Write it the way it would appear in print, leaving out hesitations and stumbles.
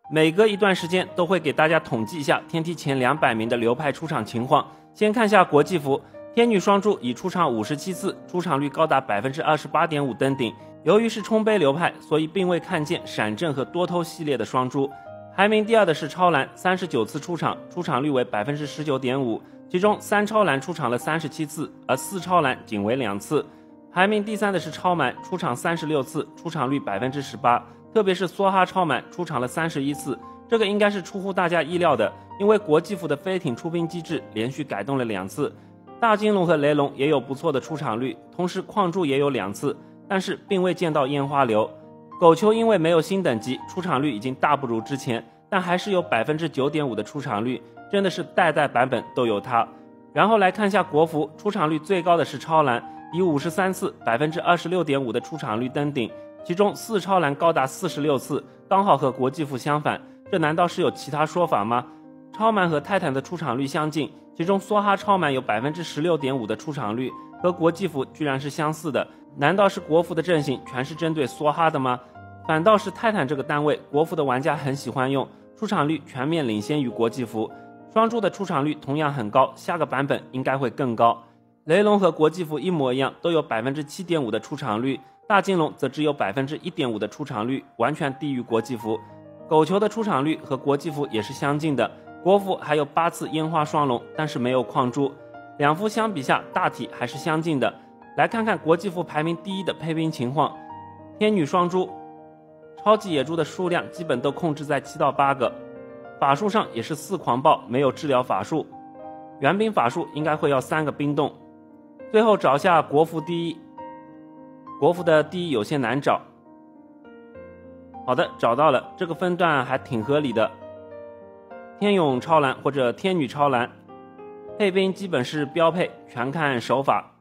每隔一段时间都会给大家统计一下天梯前200名的流派出场情况。先看下国际服，天女双珠已出场57次，出场率高达 28.5% 登顶。由于是冲杯流派，所以并未看见闪阵和多偷系列的双珠。排名第2的是超蓝，39次出场，出场率为 19.5%， 其中3超蓝出场了37次，而4超蓝仅为2次。排名第3的是超蛮，出场36次，出场率 18%， 特别是梭哈超蛮出场了31次，这个应该是出乎大家意料的，因为国际服的飞艇出兵机制连续改动了2次。大金龙和雷龙也有不错的出场率，同时矿柱也有2次，但是并未见到烟花流。狗球因为没有新等级，出场率已经大不如之前，但还是有 9.5% 的出场率，真的是代代版本都有它。然后来看下国服，出场率最高的是超蓝，以53次 26.5% 的出场率登顶，其中4超蓝高达46次，刚好和国际服相反，这难道是有其他说法吗？超蛮和泰坦的出场率相近，其中梭哈超蛮有 16.5% 的出场率，和国际服居然是相似的，难道是国服的阵型全是针对梭哈的吗？反倒是泰坦这个单位，国服的玩家很喜欢用，出场率全面领先于国际服。双珠的出场率同样很高，下个版本应该会更高。雷龙和国际服一模一样，都有 7.5% 的出场率，大金龙则只有 1.5% 的出场率，完全低于国际服。狗球的出场率和国际服也是相近的，国服还有8次烟花双龙，但是没有矿珠。两副相比下大体还是相近的。来看看国际服排名第1的配兵情况，天女双珠超级野猪的数量基本都控制在7到8个，法术上也是4狂暴，没有治疗法术，援兵法术应该会要3个冰冻。最后找下国服第1，国服的第1有些难找。好的，找到了，这个分段还挺合理的。天勇超蓝或者天女超蓝，配兵基本是标配，全看手法。